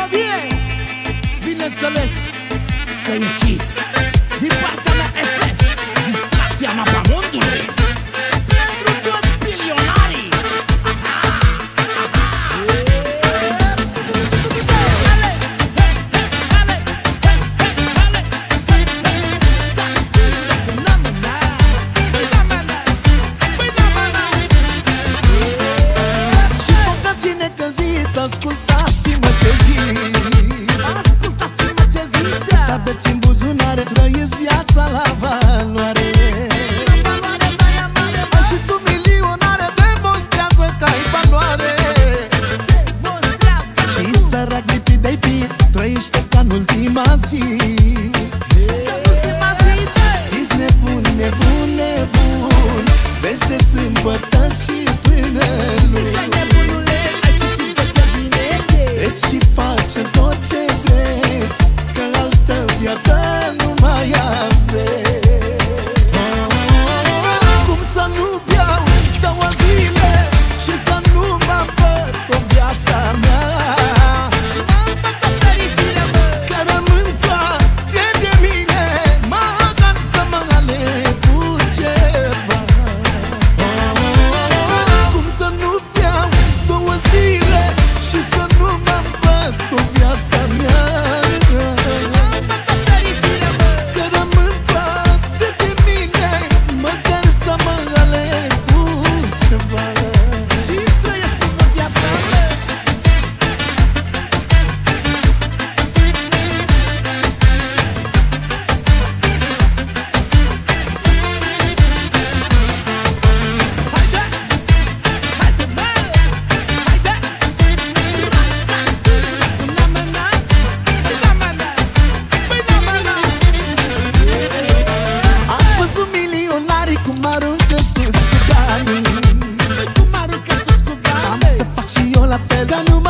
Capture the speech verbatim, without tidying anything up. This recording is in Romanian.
melodie, bineînțeles că e hit. Din partea mea F S, distracția mapamondului, pentru toți milionarii. Ascultați-mă ce zic, ascultați-mă ce zic, da. Aveți în buzunare, trăiesc viața la valoare. Ai și tu milionare, demonstrează că ai valoare. Și sărac lipit de-ai fi, trăiește ca în ultima zi. Ești nebun, nebun, nebun, vezi de sâmbătă și până luni. Și faceți tot ce vreți, că altă viață nu mai aveți. Cum să nu beau două zile și să nu mă împărt o viața mea? Că rămân toate de mine, măcar să mă aleg cu ceva. Cum să nu beau două zile și să nu mă o viața mea, că rămân toate de mine, măcar să mă aleg cu ceva și trăiesc în viața mea. Haide, haide, haide, ați văzut milionarii cum aruncă sus cu banii? cum aruncă sus cu banii? Am să fac și eu la fel, dar nu